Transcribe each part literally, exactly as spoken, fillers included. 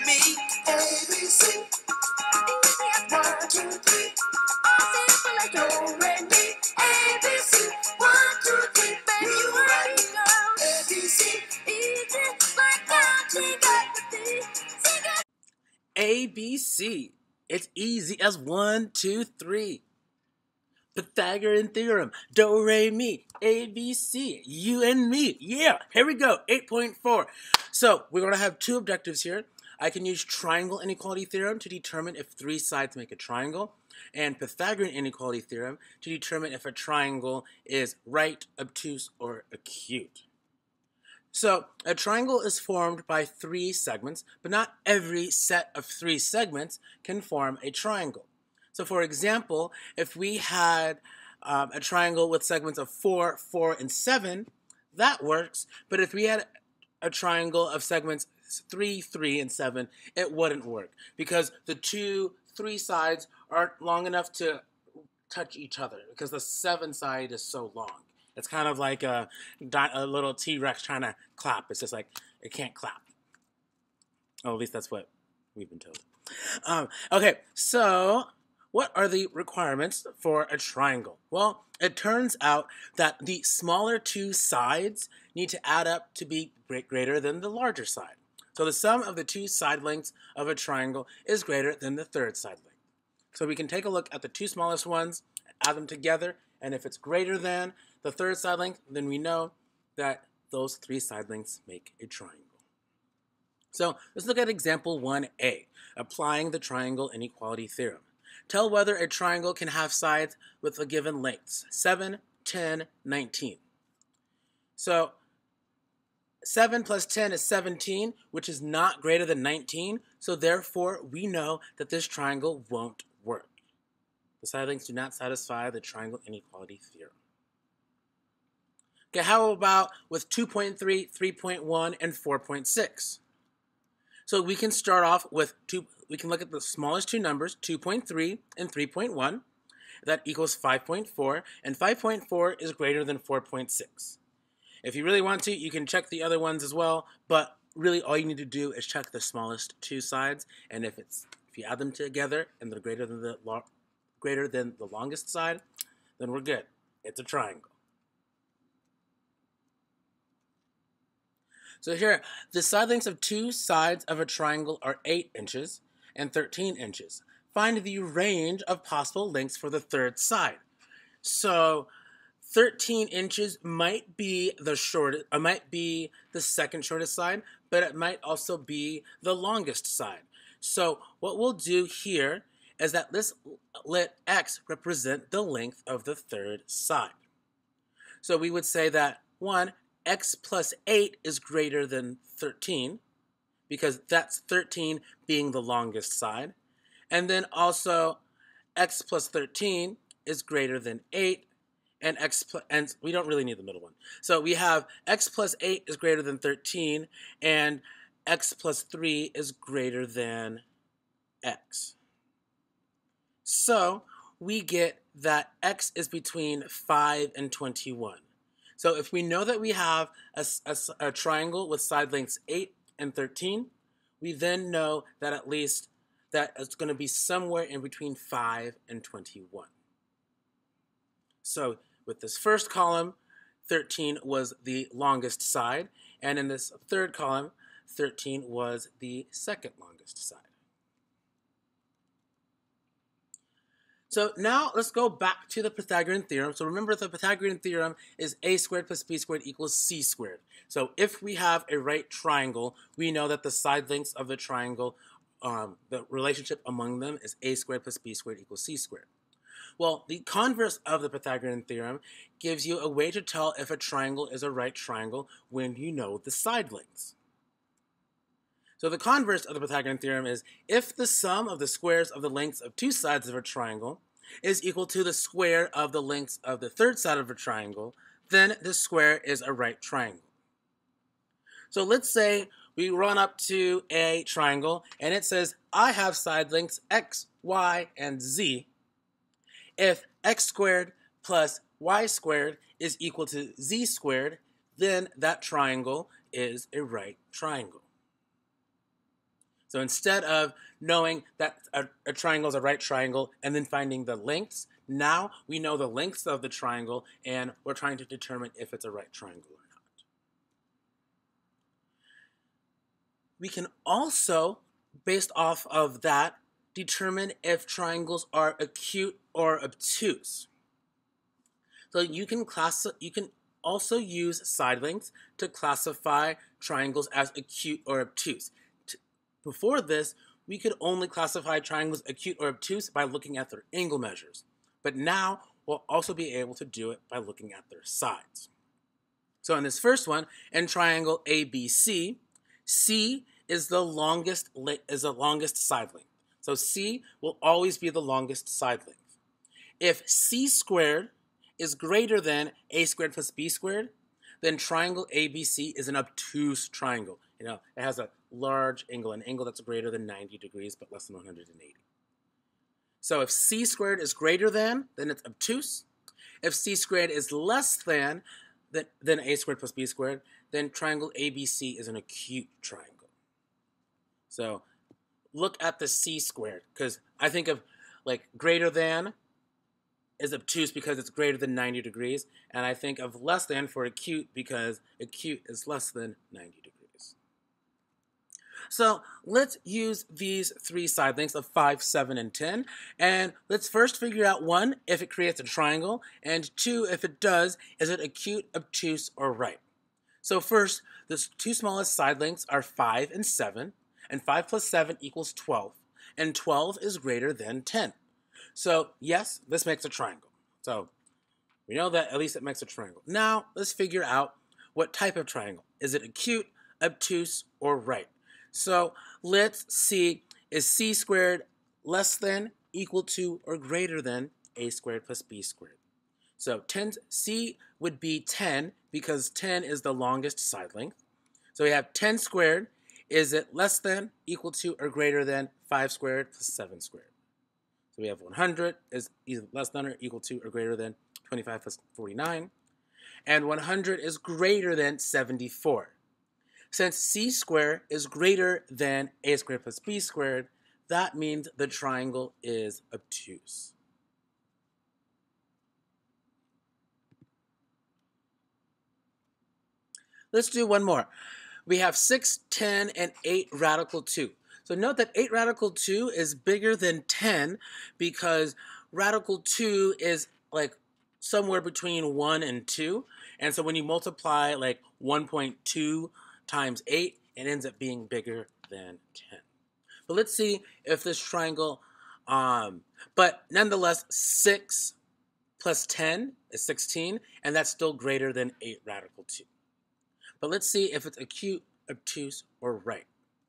me. A, B, C. One, two, three. All simple like do, re, mi. A, B, C. One, two, three. Baby, you ready, girl? A, B, C. Easy like counting up the beat. Sing it. A, B, C. It's easy as one, two, three. Pythagorean theorem. Do, re, mi. A, B, C. You and me. Yeah, here we go. eight point four. So we're going to have two objectives here. I can use triangle inequality theorem to determine if three sides make a triangle, and Pythagorean inequality theorem to determine if a triangle is right, obtuse, or acute. So a triangle is formed by three segments, but not every set of three segments can form a triangle. So for example, if we had um, a triangle with segments of four, four, and seven, that works. But if we had a triangle of segments three, three, and seven, it wouldn't work because the two, three sides aren't long enough to touch each other because the seven side is so long. It's kind of like a, a little T-Rex trying to clap. It's just like, it can't clap. Oh, at least that's what we've been told. Um, okay, so what are the requirements for a triangle? Well, it turns out that the smaller two sides need to add up to be greater than the larger side. So the sum of the two side lengths of a triangle is greater than the third side length. So we can take a look at the two smallest ones, add them together, and if it's greater than the third side length, then we know that those three side lengths make a triangle. So let's look at example one A, applying the triangle inequality theorem. Tell whether a triangle can have sides with the given lengths, seven, ten, nineteen. So seven plus ten is seventeen, which is not greater than nineteen, so therefore we know that this triangle won't work. The side lengths do not satisfy the triangle inequality theorem. Okay, how about with two point three, three point one, and four point six? So we can start off with two, we can look at the smallest two numbers, two point three and three point one. That equals five point four, and five point four is greater than four point six. If you really want to, you can check the other ones as well, but really all you need to do is check the smallest two sides, and if it's if you add them together and they're greater than the greater than the longest side, then we're good. It's a triangle. So here, the side lengths of two sides of a triangle are eight inches and thirteen inches. Find the range of possible lengths for the third side. So thirteen inches might be the shortest, it might be the second shortest side, but it might also be the longest side. So what we'll do here is that let's let x represent the length of the third side. So we would say that one, x plus eight is greater than thirteen, because that's thirteen being the longest side. And then also x plus thirteen is greater than eight, and x plus, and we don't really need the middle one. So we have x plus eight is greater than thirteen, and x plus three is greater than x. So we get that x is between five and twenty-one. So if we know that we have a, a, a triangle with side lengths eight and thirteen, we then know that at least that it's going to be somewhere in between five and twenty-one. So with this first column, thirteen was the longest side, and in this third column, thirteen was the second longest side. So now let's go back to the Pythagorean theorem. So remember, the Pythagorean theorem is a squared plus b squared equals c squared. So if we have a right triangle, we know that the side lengths of the triangle, um, the relationship among them is a squared plus b squared equals c squared. Well, the converse of the Pythagorean theorem gives you a way to tell if a triangle is a right triangle when you know the side lengths. So the converse of the Pythagorean theorem is if the sum of the squares of the lengths of two sides of a triangle is equal to the square of the lengths of the third side of a triangle, then the square is a right triangle. So let's say we run up to a triangle and it says, I have side lengths x, y, and z. If x squared plus y squared is equal to z squared, then that triangle is a right triangle. So instead of knowing that a, a triangle is a right triangle and then finding the lengths, now we know the lengths of the triangle and we're trying to determine if it's a right triangle or not. We can also, based off of that, determine if triangles are acute or obtuse. So you can class you can also use side lengths to classify triangles as acute or obtuse. Before this, we could only classify triangles acute or obtuse by looking at their angle measures. But now we'll also be able to do it by looking at their sides. So in this first one, in triangle A B C, C is the longest is the longest side length. So C will always be the longest side length. If C squared is greater than A squared plus B squared, then triangle A B C is an obtuse triangle. You know, it has a large angle, an angle that's greater than ninety degrees but less than one hundred eighty. So if C squared is greater than, then it's obtuse. If C squared is less than, than, than A squared plus B squared, then triangle A B C is an acute triangle. So look at the C squared, because I think of like greater than is obtuse because it's greater than ninety degrees, and I think of less than for acute because acute is less than ninety degrees. So let's use these three side lengths of five, seven, and ten, and let's first figure out one, if it creates a triangle, and two, if it does, is it acute, obtuse, or right? So first, the two smallest side lengths are five and seven, and five plus seven equals twelve, and twelve is greater than ten. So yes, this makes a triangle. So we know that at least it makes a triangle. Now let's figure out what type of triangle. Is it acute, obtuse, or right? So let's see, is C squared less than, equal to, or greater than A squared plus B squared? So ten, C would be ten because ten is the longest side length. So we have ten squared. Is it less than, equal to, or greater than five squared plus seven squared? So we have one hundred is either less than or equal to or greater than twenty-five plus forty-nine. And one hundred is greater than seventy-four. Since C squared is greater than A squared plus B squared, that means the triangle is obtuse. Let's do one more. We have six, ten, and eight radical two. So note that eight radical two is bigger than ten because radical two is like somewhere between one and two. And so when you multiply like one point two times eight, it ends up being bigger than ten. But let's see if this triangle, um, but nonetheless, six plus ten is sixteen, and that's still greater than eight radical two. But let's see if it's acute, obtuse, or right.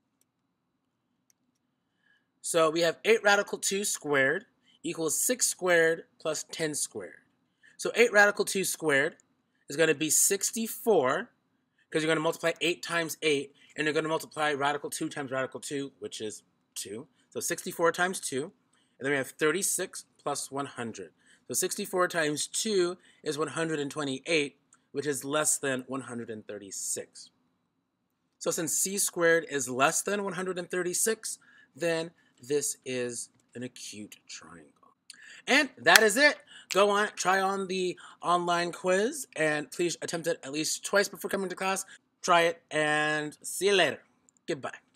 So we have eight radical two squared equals six squared plus ten squared. So eight radical two squared is going to be sixty-four, because you're going to multiply eight times eight, and you're going to multiply radical two times radical two, which is two. So sixty-four times two, and then we have thirty-six plus one hundred. So sixty-four times two is one hundred twenty-eight, which is less than one hundred thirty-six. So since C squared is less than one hundred thirty-six, then this is an acute triangle. And that is it. Go on, try on the online quiz, and please attempt it at least twice before coming to class. Try it, and see you later. Goodbye.